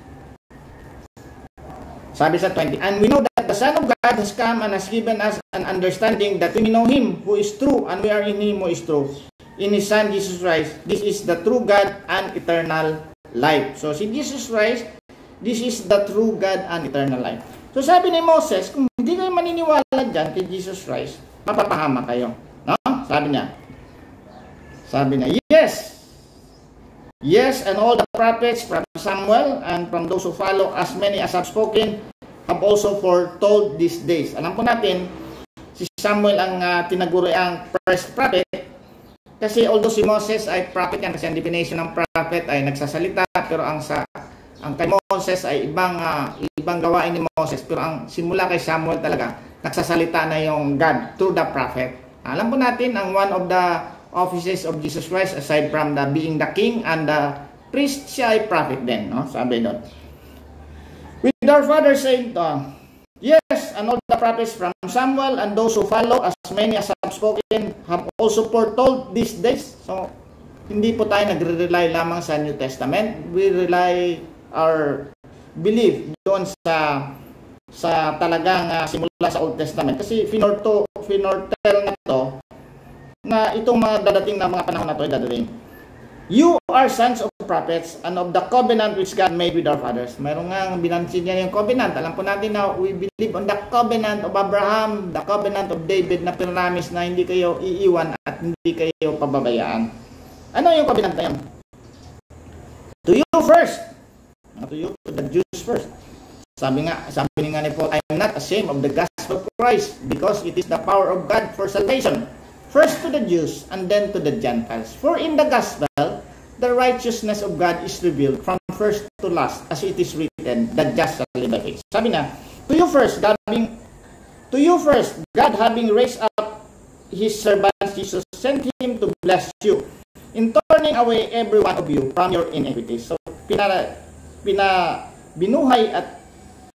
sabi sa twenty, and we know that the Son of God has come and has given us an understanding that we know Him who is true, and we are in Him who is true. In His Son, Jesus Christ, this is the true God and eternal life. So, si Jesus Christ, this is the true God and eternal life. So, sabi ni Moses, kung hindi kayo maniniwala dyan kay Jesus Christ, mapapahama kayo. No? Sabi niya. Sabi niya, yes. Yes, and all the prophets from Samuel and from those who follow, as many as have spoken, have also foretold these days. Alam po natin, si Samuel ang uh, tinaguri ang first prophet, kasi although si Moses ay prophet yan, kasi ang definition ng prophet ay nagsasalita, pero ang sa ang kay Moses ay ibang uh, ibang gawain ni Moses, pero ang simula kay Samuel talaga, nagsasalita na yung God through the prophet. Alam po natin, ang one of the offices of Jesus Christ, aside from the being the king and the priest, siya ay prophet din, no? Sabi doon. With our father saying, uh, yes, and all the prophets from Samuel and those who follow, as many as have spoken, have also foretold these days. So, hindi po tayo nagre-rely lamang sa New Testament. We rely our belief doon sa sa talagang uh, simula sa Old Testament. Kasi finorto, finortel na to na itong mga dadating na mga panahon na to ay dadating. You are sons of prophets and of the covenant which God made with our fathers. Mayroon nga binansin niya yung covenant. Alam po natin na we believe on the covenant of Abraham, the covenant of David na pinamis na hindi kayo iiwan at hindi kayo pababayaan. Ano yung covenant na yan? To you first. To you, to the Jews first. Sabi nga, sabi nga ni Paul, I am not ashamed of the gospel of Christ because it is the power of God for salvation. First to the Jews and then to the Gentiles. For in the gospel, the righteousness of God is revealed from first to last, as it is written, the just shall live by faith. Sabi na, to you first, God having, to you first, God having raised up His servant Jesus, sent Him to bless you, in turning away every one of you from your iniquities. So, pina, pina, binuhay at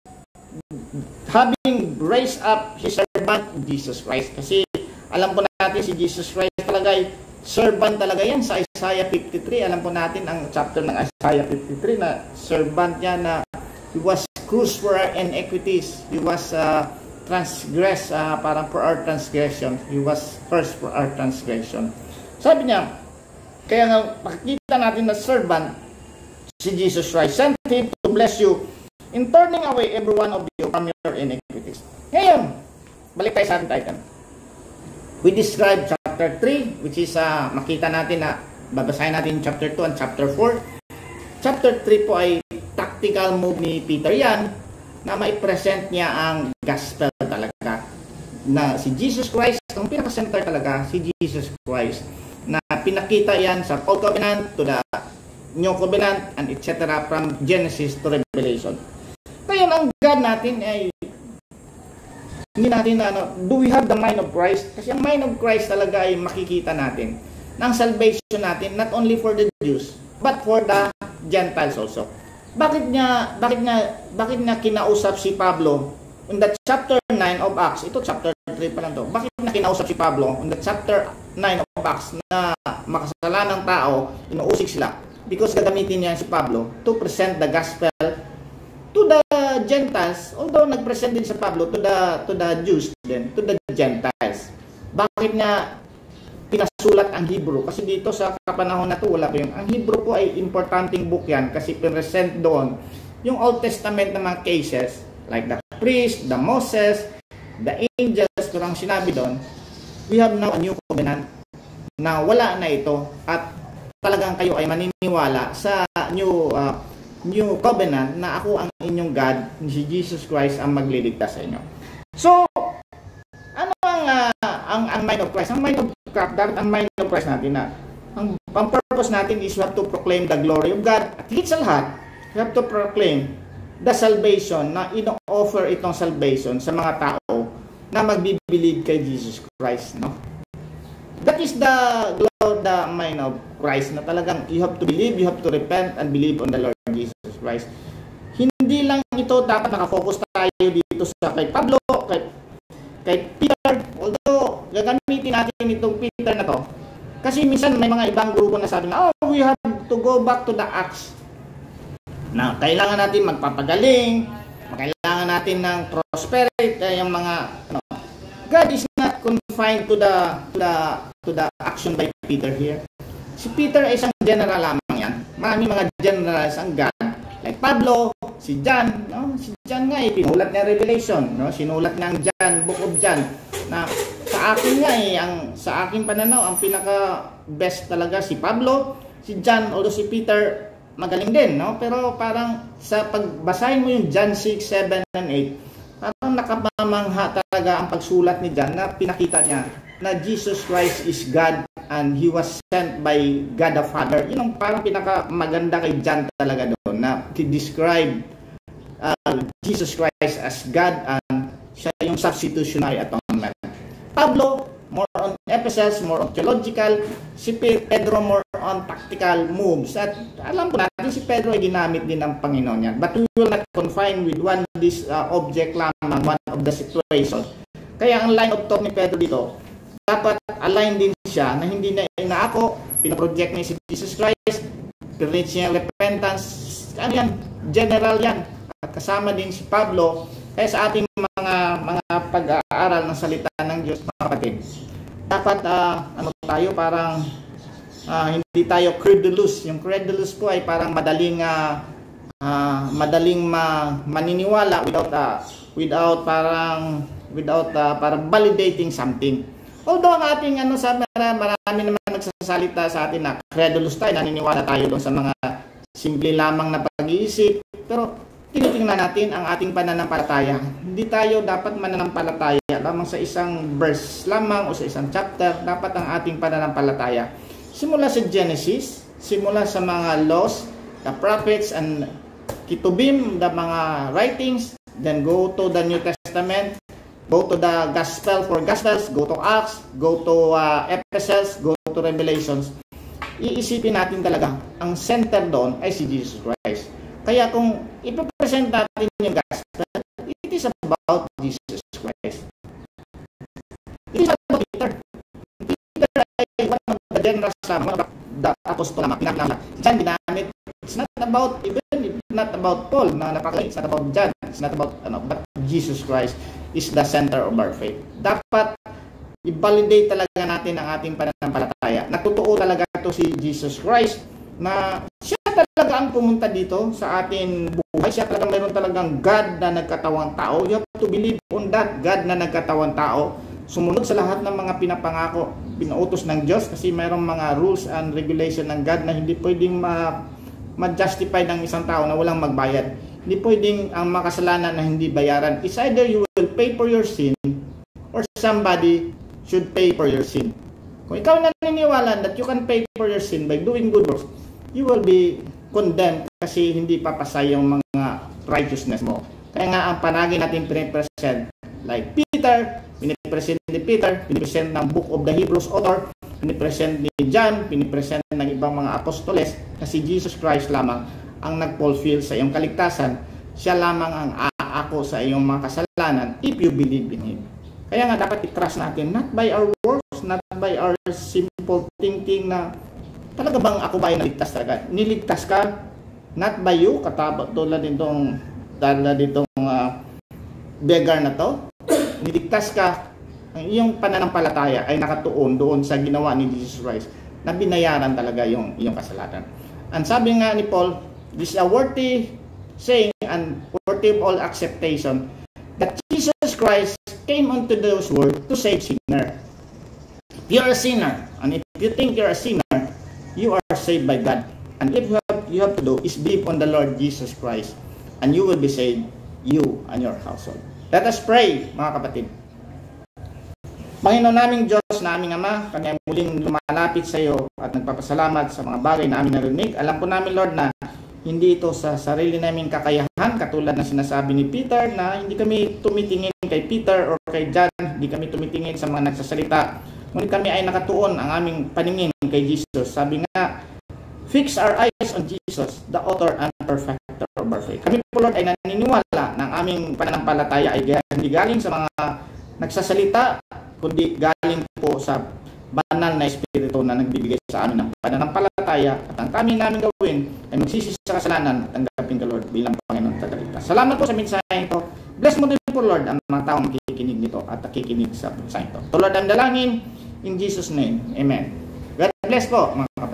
having raised up His servant Jesus Christ. Kasi, alam po natin si Jesus Christ talaga ay servant talaga yan sa Isaiah fifty-three. Alam po natin ang chapter ng Isaiah fifty-three na servant niya na He was crushed for our iniquities. He was uh, transgressed uh, parang for our transgression. He was first for our transgression. Sabi niya, kaya nga makikita natin na servant si Jesus Christ sent Him to bless you in turning away every one of you from your iniquities. Ngayon, balik tayo sa ating title. We describe chapter three, which is uh, makita natin na babasahin natin chapter two and chapter four. Chapter three po ay tactical move ni Peter yan na maipresent niya ang gospel talaga. Na si Jesus Christ, ang pinaka-center talaga, si Jesus Christ. Na pinakita yan sa Old Covenant to the New Covenant and et cetera from Genesis to Revelation. Ngayon, ang God natin ay hindi natin na ano, do we have the mind of Christ? Kasi ang mind of Christ talaga ay makikita natin ng salvation natin not only for the Jews but for the Gentiles also. Bakit niya bakit niya bakit niya kinausap si Pablo in the chapter nine of Acts? Ito chapter three pa lang to. Bakit niya kinausap si Pablo in the chapter nine of Acts na makasalanang tao, inuusig sila? Because gagamitin niya si Pablo to present the gospel to the Gentiles, although nag-present din sa Pablo to the to the Jews din, to the Gentiles. Bakit nga pinasulat ang Hebrew? Kasi dito sa kapanahon na to wala pa yung ang Hebrew po ay importanteng book yan kasi pinresent doon yung Old Testament na mga cases like the priest, the Moses, the angels, Ecclesiastes ang sinabi doon, we have now a new covenant na wala na ito at talagang kayo ay maniniwala sa new uh, new covenant na ako ang inyong God, si Jesus Christ ang magliligtas sa inyo. So, ano ang uh, ang ang mind of Christ? Ang mind of Christ, dapat ang mind of Christ natin na ang, ang purpose natin is we have to proclaim the glory of God. At higit sa lahat, we have to proclaim the salvation na ino-offer itong salvation sa mga tao na magbibilib kay Jesus Christ, no? That is the glory, the mind of Christ na talagang you have to believe, you have to repent and believe on the Lord Jesus Christ. Hindi lang ito dapat nakafocus tayo dito sa kay Pablo, kay, kay Peter, although gagamitin natin itong Peter na to. Kasi minsan may mga ibang grupo na sabi na, oh, we have to go back to the Acts. Na kailangan natin magpapagaling, kailangan natin ng prosperity, yung mga ano. God is not confined to the to the to the action by Peter here. Si Peter ay isang general lamang yan. Maraming mga generals ang God. Like Pablo, si John, no? Si John nga eh, pinulat niya Revelation, no? Sinulat niya ang John, Book of John. Na sa akin nga eh, ang sa akin pananaw, ang pinaka best talaga si Pablo, si John, although si Peter magaling din, no? Pero parang sa pagbasahin mo yung John six, seven, and eight, parang nakapamangha talaga ang pagsulat ni John na pinakita niya na Jesus Christ is God and He was sent by God the Father. Yun ang parang pinaka maganda kay John talaga doon na he-describe uh, Jesus Christ as God and siya yung substitutionary atonement. Pablo, more on epistles, more on theological. Si Pedro, more on tactical moves. At alam po natin, si Pedro ay ginamit din ng Panginoon yan. But we will not confine with one this uh, object lamang, one of the situations. Kaya ang line of thought ni Pedro dito, dapat align din siya na hindi na inaako, pinaproject niya si Jesus Christ, preach niya repentance, ano yan, general yan. At kasama din si Pablo, kaya sa ating mga mga pag-aaral ng salita ng Diyos, mga kapatid, dapat uh, ano tayo, parang uh, hindi tayo credulous. Yung credulous po ay parang madaling uh, uh, madaling ma maniniwala without uh, without parang without uh, parang validating something. Although ang ating ano sa marami naman nagsasalita sa atin na credulous tayo, naniniwala tayo doon sa mga simple lamang na pag-iisip, pero tinitingnan natin ang ating pananampalataya. Hindi tayo dapat mananampalataya lamang sa isang verse lamang o sa isang chapter. Dapat ang ating pananampalataya simula sa Genesis, simula sa mga laws, the prophets and kitubim, the mga writings, then go to the New Testament, go to the Gospel for Gospels, go to Acts, go to uh, Epistles, go to Revelations. Iisipin natin talaga, ang center doon ay si Jesus Christ. Kaya kung ipipresent natin yung Gospel, it is about Jesus Christ. It is about Peter. Peter ay one of the generals sa mga the apostle na pinakilala. Diyan ginamit. It's not about, even it's not about Paul na napakilala. It's not about John. It's not about, ano, but Jesus Christ is the center of our faith. Dapat i-validate talaga natin ang ating pananampalataya. Natutuo talaga ito si Jesus Christ na siya talaga ang pumunta dito sa ating buhay. Siya talaga mayroon talagang God na nagkatawang tao. You have to believe on that God na nagkatawang tao. Sumunod sa lahat ng mga pinapangako, pinautos ng Diyos kasi mayroong mga rules and regulation ng God na hindi pwedeng ma ma-justify ng isang tao na walang magbayad. Hindi pwedeng ang makasalanan na hindi bayaran. It's either you will pay for your sin or somebody should pay for your sin. Kung ikaw naniniwala that you can pay for your sin by doing good works, you will be condemned kasi hindi papasa yung mga righteousness mo. Kaya nga ang panagi natin pinipresent like Peter, pinipresent ni Peter, pinipresent ng Book of the Hebrews author, pinipresent ni John, pinipresent ng ibang mga apostoles kasi Jesus Christ lamang ang nag-fulfill sa iyong kaligtasan. Siya lamang ang aako sa iyong mga kasalanan if you believe in Him. Kaya nga dapat i-trust natin, not by our works, not by our simple thinking na talaga bang ako ba ay naligtas talaga? Niligtas ka, not by you, katapos tulad nitong, tulad nitong uh, beggar na to. Niligtas ka, ang iyong pananampalataya ay nakatuon doon sa ginawa ni Jesus Christ na binayaran talaga yung iyong kasalanan. And sabi nga ni Paul, this is a worthy saying and worthy of all acceptation that Jesus Christ came unto this world to save sinner. If you're a sinner, and if you think you're a sinner, you are saved by God. And if you have, you have to do is believe on the Lord Jesus Christ, and you will be saved, you and your household. Let us pray, mga kapatid. Panginoon naming Diyos na aming Ama, kami ay muling lumalapit sa iyo at nagpapasalamat sa mga bagay na aming narinig. Alam po namin, Lord, na hindi ito sa sarili naming kakayahan, katulad na sinasabi ni Peter, na hindi kami tumitingin kay Peter or kay John, hindi kami tumitingin sa mga nagsasalita. Ngunit kami ay nakatuon ang aming paningin kay Jesus. Sabi nga, fix our eyes on Jesus, the author and perfecter of our faith. Kami po, Lord, ay naniniwala na ang aming pananampalataya ay hindi galing sa mga nagsasalita, kundi galing po sa banal na espiritu na nagbibigay sa amin ng pananampalataya, at ang kami namin gawin ay magsisi sa kasalanan at tanggapin ka, Lord, bilang Panginoon tagaligtas. Salamat po sa mensahe ito. Bless mo din po, Lord, ang mga taong nakikinig nito at nakikinig sa mensahe ito. To Lord, ang dalangin in Jesus' name. Amen. God bless po, mga kapatid.